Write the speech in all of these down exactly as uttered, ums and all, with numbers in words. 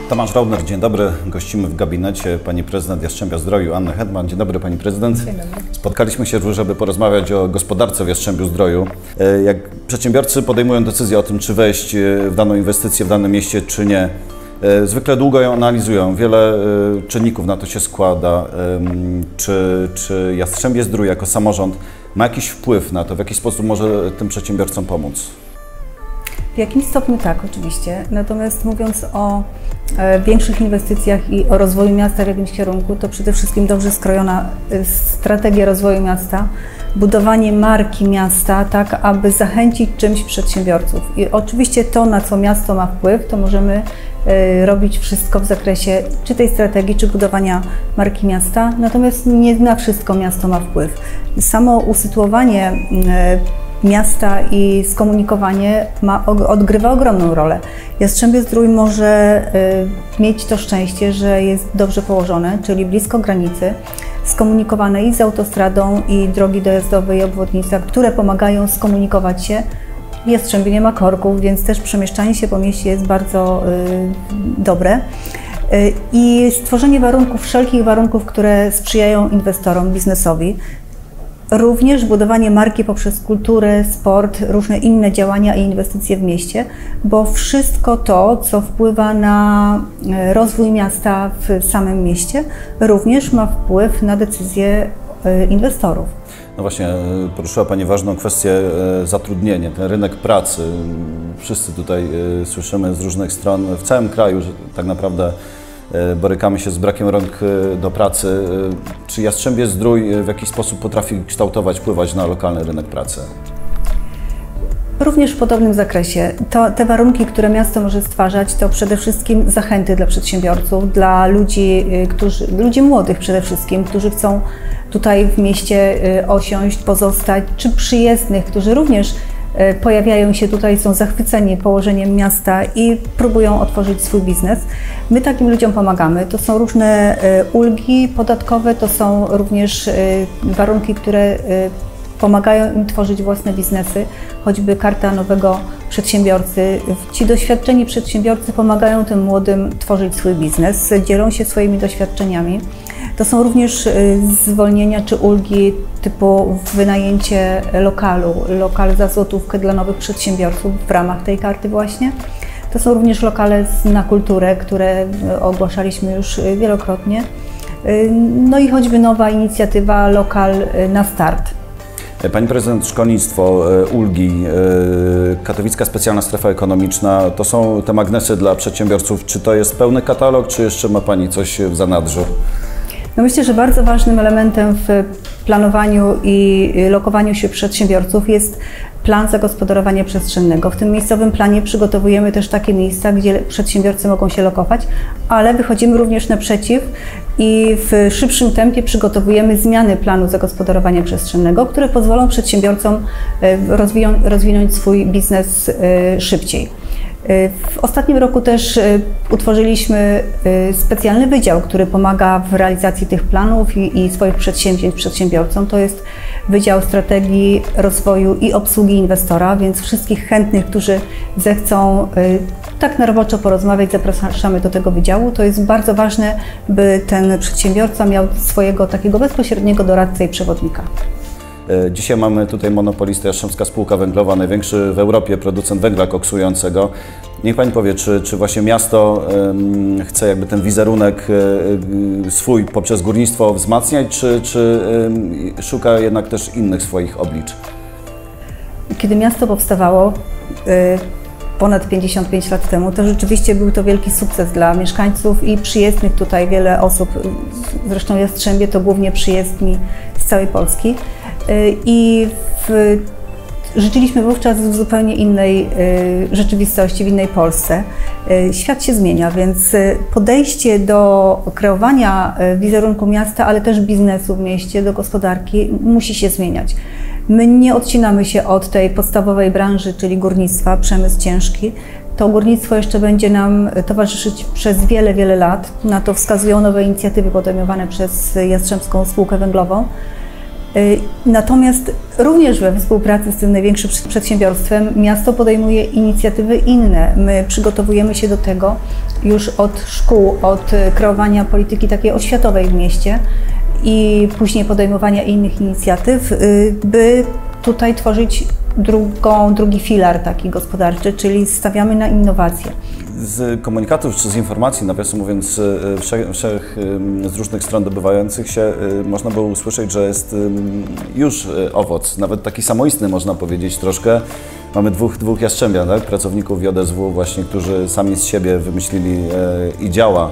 Tomasz Raubner, dzień dobry. Gościmy w gabinecie pani prezydent Jastrzębia-Zdroju, Anny Hetman. Dzień dobry, pani prezydent. Dzień dobry. Spotkaliśmy się, żeby porozmawiać o gospodarce w Jastrzębiu-Zdroju. Jak przedsiębiorcy podejmują decyzję o tym, czy wejść w daną inwestycję w danym mieście, czy nie, zwykle długo ją analizują. Wiele czynników na to się składa. Czy, czy Jastrzębie-Zdrój jako samorząd ma jakiś wpływ na to, w jaki sposób może tym przedsiębiorcom pomóc? W jakimś stopniu tak, oczywiście. Natomiast mówiąc o e, większych inwestycjach i o rozwoju miasta w jakimś kierunku, to przede wszystkim dobrze skrojona e, strategia rozwoju miasta, budowanie marki miasta, tak aby zachęcić czymś przedsiębiorców. I oczywiście to, na co miasto ma wpływ, to możemy e, robić wszystko w zakresie czy tej strategii, czy budowania marki miasta, natomiast nie na wszystko miasto ma wpływ. Samo usytuowanie e, miasta i skomunikowanie ma, odgrywa ogromną rolę. Jastrzębie-Zdrój może y, mieć to szczęście, że jest dobrze położone, czyli blisko granicy, skomunikowane i z autostradą, i drogi dojazdowe, i obwodnica, które pomagają skomunikować się. W Jastrzębiu nie ma korków, więc też przemieszczanie się po mieście jest bardzo y, dobre. Y, I stworzenie warunków, wszelkich warunków, które sprzyjają inwestorom, biznesowi. Również budowanie marki poprzez kulturę, sport, różne inne działania i inwestycje w mieście, bo wszystko to, co wpływa na rozwój miasta w samym mieście, również ma wpływ na decyzje inwestorów. No właśnie, poruszyła Pani ważną kwestię zatrudnienia, ten rynek pracy. Wszyscy tutaj słyszymy z różnych stron w całym kraju, że tak naprawdę borykamy się z brakiem rąk do pracy. Czy Jastrzębie-Zdrój w jakiś sposób potrafi kształtować, wpływać na lokalny rynek pracy? Również w podobnym zakresie. To, te warunki, które miasto może stwarzać, to przede wszystkim zachęty dla przedsiębiorców, dla ludzi, którzy, ludzi młodych przede wszystkim, którzy chcą tutaj w mieście osiąść, pozostać, czy przyjezdnych, którzy również pojawiają się tutaj, są zachwyceni położeniem miasta i próbują otworzyć swój biznes. My takim ludziom pomagamy. To są różne ulgi podatkowe, to są również warunki, które pomagają im tworzyć własne biznesy, choćby karta nowego przedsiębiorcy. Ci doświadczeni przedsiębiorcy pomagają tym młodym tworzyć swój biznes, dzielą się swoimi doświadczeniami. To są również zwolnienia czy ulgi typu wynajęcie lokalu, lokal za złotówkę dla nowych przedsiębiorców w ramach tej karty właśnie. To są również lokale na kulturę, które ogłaszaliśmy już wielokrotnie. No i choćby nowa inicjatywa Lokal na Start. Pani prezydent, szkolnictwo, ulgi, Katowicka Specjalna Strefa Ekonomiczna, to są te magnesy dla przedsiębiorców. Czy to jest pełny katalog, czy jeszcze ma Pani coś w zanadrzu? No myślę, że bardzo ważnym elementem w planowaniu i lokowaniu się przedsiębiorców jest plan zagospodarowania przestrzennego. W tym miejscowym planie przygotowujemy też takie miejsca, gdzie przedsiębiorcy mogą się lokować, ale wychodzimy również naprzeciw i w szybszym tempie przygotowujemy zmiany planu zagospodarowania przestrzennego, które pozwolą przedsiębiorcom rozwinąć, rozwinąć swój biznes szybciej. W ostatnim roku też utworzyliśmy specjalny wydział, który pomaga w realizacji tych planów i, i swoich przedsięwzięć przedsiębiorcom. To jest Wydział Strategii Rozwoju i Obsługi Inwestora, więc wszystkich chętnych, którzy zechcą tak na roboczo porozmawiać, zapraszamy do tego wydziału. To jest bardzo ważne, by ten przedsiębiorca miał swojego takiego bezpośredniego doradcę i przewodnika. Dzisiaj mamy tutaj monopolistę, Jastrzębska Spółka Węglowa, największy w Europie producent węgla koksującego. Niech Pani powie, czy, czy właśnie miasto um, chce jakby ten wizerunek um, swój poprzez górnictwo wzmacniać, czy, czy um, szuka jednak też innych swoich oblicz? Kiedy miasto powstawało y ponad pięćdziesiąt pięć lat temu, to rzeczywiście był to wielki sukces dla mieszkańców i przyjezdnych tutaj. Wiele osób, zresztą Jastrzębie to głównie przyjezdni z całej Polski. I w, żyliśmy wówczas w zupełnie innej rzeczywistości, w innej Polsce. Świat się zmienia, więc podejście do kreowania wizerunku miasta, ale też biznesu w mieście, do gospodarki musi się zmieniać. My nie odcinamy się od tej podstawowej branży, czyli górnictwa, przemysł ciężki. To górnictwo jeszcze będzie nam towarzyszyć przez wiele, wiele lat. Na to wskazują nowe inicjatywy podejmowane przez Jastrzębską Spółkę Węglową. Natomiast również we współpracy z tym największym przedsiębiorstwem miasto podejmuje inicjatywy inne. My przygotowujemy się do tego już od szkół, od kreowania polityki takiej oświatowej w mieście i później podejmowania innych inicjatyw, by tutaj tworzyć drugą, drugi filar taki gospodarczy, czyli stawiamy na innowacje. Z komunikatów czy z informacji, nawiasem mówiąc, wszech, wszech, z różnych stron dobywających się, można było usłyszeć, że jest już owoc, nawet taki samoistny można powiedzieć troszkę. Mamy dwóch, dwóch jastrzębia, tak? Pracowników J S W właśnie, którzy sami z siebie wymyślili i działa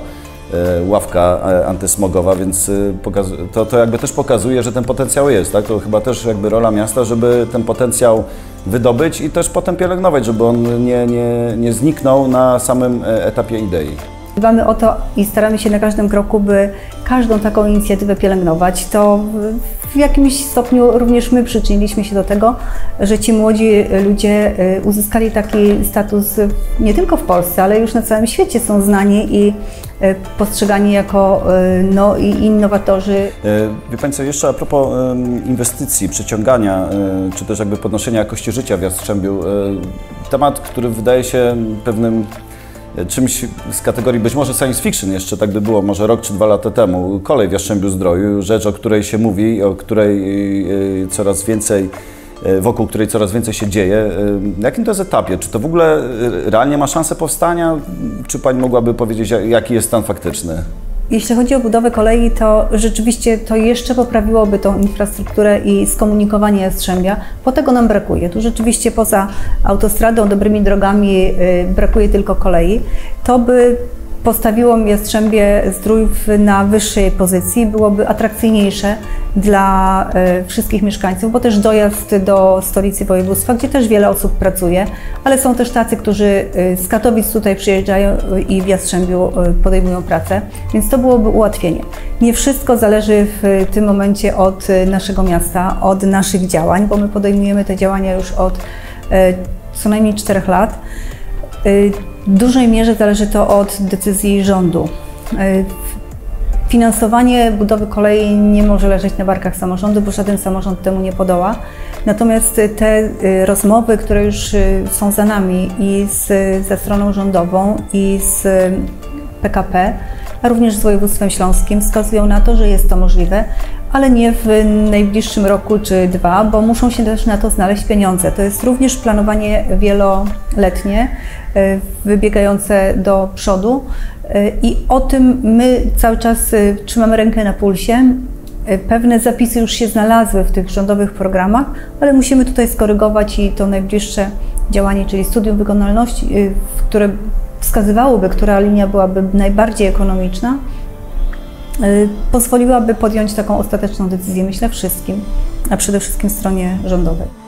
ławka antysmogowa, więc to, to jakby też pokazuje, że ten potencjał jest, tak? To chyba też jakby rola miasta, żeby ten potencjał wydobyć i też potem pielęgnować, żeby on nie, nie, nie zniknął na samym etapie idei. Dbamy o to i staramy się na każdym kroku, by każdą taką inicjatywę pielęgnować. To w jakimś stopniu również my przyczyniliśmy się do tego, że ci młodzi ludzie uzyskali taki status nie tylko w Polsce, ale już na całym świecie są znani i postrzegani jako no, innowatorzy. Wie Pani co, jeszcze a propos inwestycji, przyciągania, czy też jakby podnoszenia jakości życia w Jastrzębiu, temat, który wydaje się pewnym czymś z kategorii być może science fiction, jeszcze tak by było, może rok czy dwa lata temu. Kolej w Jastrzębiu-Zdroju, rzecz, o której się mówi, o której coraz więcej, wokół której coraz więcej się dzieje. Na jakim to jest etapie? Czy to w ogóle realnie ma szansę powstania? Czy Pani mogłaby powiedzieć, jaki jest stan faktyczny? Jeśli chodzi o budowę kolei, to rzeczywiście to jeszcze poprawiłoby tą infrastrukturę i skomunikowanie Jastrzębia, bo tego nam brakuje. Tu rzeczywiście poza autostradą, dobrymi drogami brakuje tylko kolei. To by postawiło Jastrzębie Zdrój na wyższej pozycji, byłoby atrakcyjniejsze dla wszystkich mieszkańców, bo też dojazd do stolicy województwa, gdzie też wiele osób pracuje, ale są też tacy, którzy z Katowic tutaj przyjeżdżają i w Jastrzębiu podejmują pracę, więc to byłoby ułatwienie. Nie wszystko zależy w tym momencie od naszego miasta, od naszych działań, bo my podejmujemy te działania już od co najmniej czterech lat. W dużej mierze zależy to od decyzji rządu. Finansowanie budowy kolei nie może leżeć na barkach samorządu, bo żaden samorząd temu nie podoła. Natomiast te rozmowy, które już są za nami i z, ze stroną rządową i z P K P, a również z województwem śląskim, wskazują na to, że jest to możliwe, ale nie w najbliższym roku czy dwa, bo muszą się też na to znaleźć pieniądze. To jest również planowanie wieloletnie, wybiegające do przodu i o tym my cały czas trzymamy rękę na pulsie. Pewne zapisy już się znalazły w tych rządowych programach, ale musimy tutaj skorygować i to najbliższe działanie, czyli studium wykonalności, które wskazywałoby, która linia byłaby najbardziej ekonomiczna, pozwoliłaby podjąć taką ostateczną decyzję, myślę, wszystkim, a przede wszystkim stronie rządowej.